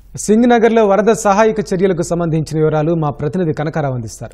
సింగనగర్లో వరద సహాయక చర్యలకు సంబంధించిన వివరాలు మా ప్రతినిధి కనకారావు అందిస్తారు.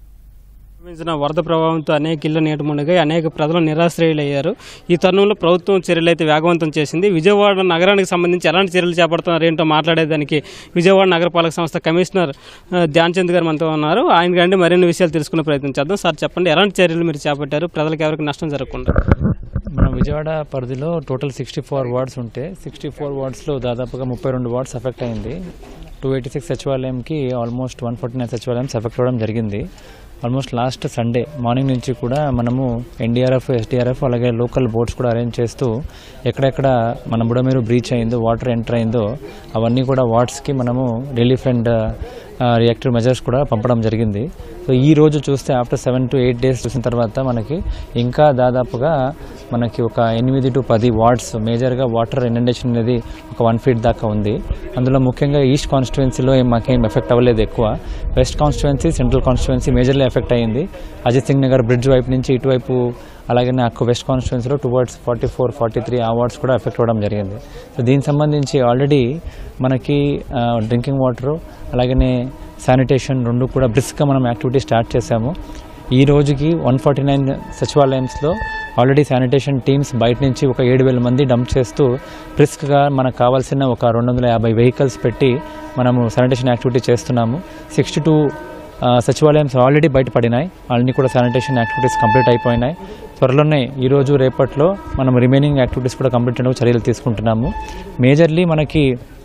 వరద ప్రభావంతో అనేక ఇళ్లు నీట మునిగాయి, అనేక ప్రజలు నిరాశ్రయులయ్యారు. ఈ తరుణంలో ప్రభుత్వం చర్యలు అయితే వేగవంతం చేసింది. విజయవాడ నగరానికి సంబంధించి ఎలాంటి చర్యలు చేపడుతున్నారు ఏంటో మాట్లాడేదానికి విజయవాడ నగరపాలక సంస్థ కమిషనర్ ధ్యాన్ చంద్ గారు మనతో ఉన్నారు. ఆయన కంటే మరిన్ని విషయాలు తెలుసుకునే ప్రయత్నం చేద్దాం. సార్ చెప్పండి, ఎలాంటి చర్యలు మీరు చేపట్టారు, ప్రజలకు ఎవరికి నష్టం జరగకుండా? మనం విజయవాడ పరిధిలో టోటల్ 64 వార్డ్స్ ఉంటే 64 వార్డ్స్లో దాదాపుగా 32 వార్డ్స్ ఎఫెక్ట్ అయింది. 286 సచివాలయంకి ఆల్మోస్ట్ 149 సచివాలయం ఎఫెక్ట్ అవ్వడం జరిగింది. ఆల్మోస్ట్ లాస్ట్ సండే మార్నింగ్ నుంచి కూడా మనము ఎన్డీఆర్ఎఫ్, ఎస్డీఆర్ఎఫ్ అలాగే లోకల్ బోట్స్ కూడా అరేంజ్ చేస్తూ ఎక్కడెక్కడ మన బుడమేరు బ్రీచ్ అయిందో, వాటర్ ఎంటర్ అయిందో అవన్నీ కూడా వార్డ్స్కి మనము రిలీఫ్ అండ్ రియాక్టివ్ మెజర్స్ కూడా పంపడం జరిగింది. సో ఈ రోజు చూస్తే ఆఫ్టర్ 7 to 8 days చూసిన తర్వాత మనకి ఇంకా దాదాపుగా మనకి ఒక 8 to 10 వార్డ్స్ మేజర్గా వాటర్ ఇనండేషన్ అనేది ఒక 1 feet దాకా ఉంది. అందులో ముఖ్యంగా ఈస్ట్ కాన్స్టిట్యువెన్సీలో మాకేం ఎఫెక్ట్ అవ్వలేదు ఎక్కువ. West constituency, central constituency majorly effect అయింది. అజిత్ సింగ్ నగర్ బ్రిడ్జ్ వైపు నుంచి ఇటువైపు అలాగే నాకు వెస్ట్ కాన్స్టిట్యువెన్సీలో టువర్డ్స్ 44, 43 ఆ వార్డ్స్ కూడా ఎఫెక్ట్ అవ్వడం జరిగింది. సో దీనికి సంబంధించి ఆల్రెడీ మనకి డ్రింకింగ్ వాటరు అలాగనే శానిటేషన్ రెండు కూడా బ్రిస్క్గా మనం యాక్టివిటీ స్టార్ట్ చేశాము. ఈ రోజుకి 149 సచివాలయంస్లో ఆల్రెడీ శానిటేషన్ టీమ్స్ బయట నుంచి ఒక 7,000 మంది డంప్ చేస్తూ బ్రిస్క్గా మనకు కావాల్సిన ఒక 250 వెహికల్స్ పెట్టి మనము శానిటేషన్ యాక్టివిటీ చేస్తున్నాము. 62 సచివాలయం ఆల్రెడీ బయటపడినాయి. అన్నీ కూడా శానిటేషన్ యాక్టివిటీస్ కంప్లీట్ అయిపోయినాయి. త్వరలోనే ఈరోజు రేపట్లో మనం రిమైనింగ్ యాక్టివిటీస్ కూడా కంప్లీట్ చేయడానికి చర్యలు తీసుకుంటున్నాము. మేజర్లీ మనకి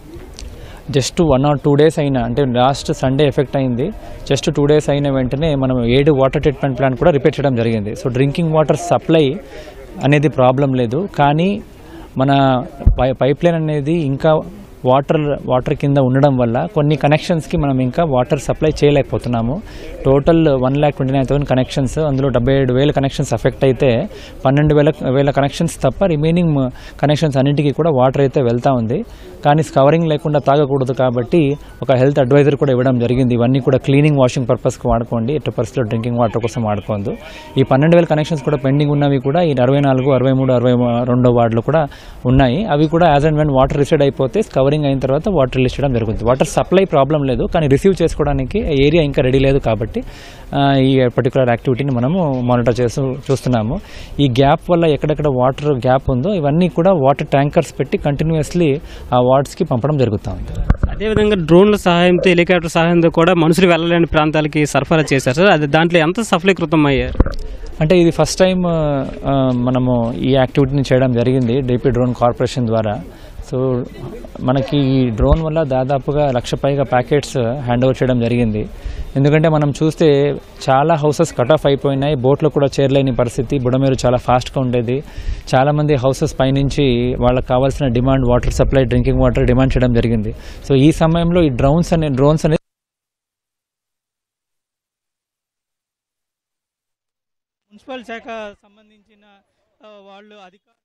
జస్ట్ 1 or 2 days అయినా, అంటే లాస్ట్ సండే ఎఫెక్ట్ అయింది, జస్ట్ 2 days అయిన వెంటనే మనం 7 వాటర్ ట్రీట్మెంట్ ప్లాంట్ కూడా రిపేర్ చేయడం జరిగింది. సో డ్రింకింగ్ వాటర్ సప్లై అనేది ప్రాబ్లం లేదు, కానీ మన పైప్ లైన్ అనేది ఇంకా వాటర్ కింద ఉండడం వల్ల కొన్ని కనెక్షన్స్కి మనం ఇంకా వాటర్ సప్లై చేయలేకపోతున్నాము. టోటల్ 1,29,000 కనెక్షన్స్, అందులో 77,000 కనెక్షన్స్ ఎఫెక్ట్ అయితే 12,000 కనెక్షన్స్ తప్ప రిమైనింగ్ కనెక్షన్స్ అన్నింటికీ కూడా వాటర్ అయితే వెళ్తూ ఉంది. కానీ స్కవరింగ్ లేకుండా తాగకూడదు కాబట్టి ఒక హెల్త్ అడ్వైజర్ కూడా ఇవ్వడం జరిగింది. ఇవన్నీ కూడా క్లీనింగ్, వాషింగ్ పర్పస్కి వాడుకోండి, ఎట్టి పరిస్థితుల్లో డ్రింకింగ్ వాటర్ కోసం వాడుకోండి. ఈ 12,000 కనెక్షన్స్ కూడా పెండింగ్ ఉన్నవి కూడా ఈ 64, 63, 62 వార్డులు కూడా ఉన్నాయి. అవి కూడా as and when water recede అయిపోతే స్కవరింగ్ అయిన తర్వాత వాటర్ రిలీజ్ చేయడం జరుగుతుంది. వాటర్ సప్లై ప్రాబ్లం లేదు, కానీ రిసీవ్ చేసుకోవడానికి ఏరియా ఇంకా రెడీ లేదు కాబట్టి ఈ పర్టికులర్ యాక్టివిటీని మనము మానిటర్ చూస్తున్నాము. ఈ గ్యాప్ వల్ల ఎక్కడెక్కడ వాటర్ గ్యాప్ ఉందో ఇవన్నీ కూడా వాటర్ ట్యాంకర్స్ పెట్టి కంటిన్యూస్లీ ఆ వార్డ్స్కి పంపడం జరుగుతూ ఉంది. అదేవిధంగా డ్రోన్ల సహాయంతో, హెలికాప్టర్ సహాయంతో కూడా మనుషులు వెళ్ళలేని ప్రాంతాలకి సరఫరా చేశారు సార్. అది దాంట్లో ఎంత సఫలీకృతం అయ్యారు? అంటే ఇది ఫస్ట్ టైం మనము ఈ యాక్టివిటీని చేయడం జరిగింది డీపీ డ్రోన్ కార్పొరేషన్ ద్వారా. సో మనకి ఈ డ్రోన్ వల్ల దాదాపుగా 1,00,000 పైగా ప్యాకెట్స్ హ్యాండ్ ఓవర్ చేయడం జరిగింది. ఎందుకంటే మనం చూస్తే చాలా హౌసెస్ కట్ ఆఫ్ అయిపోయినాయి, బోట్లో కూడా చేరలేని పరిస్థితి, బుడమేరు చాలా ఫాస్ట్గా ఉండేది. చాలామంది హౌసెస్ పైనుంచి వాళ్ళకి కావాల్సిన demand water supply, drinking water demand చేయడం జరిగింది. సో ఈ సమయంలో ఈ డ్రోన్స్ అనేది మున్సిపల్ శాఖ సంబంధించిన వాళ్ళు అధికారులు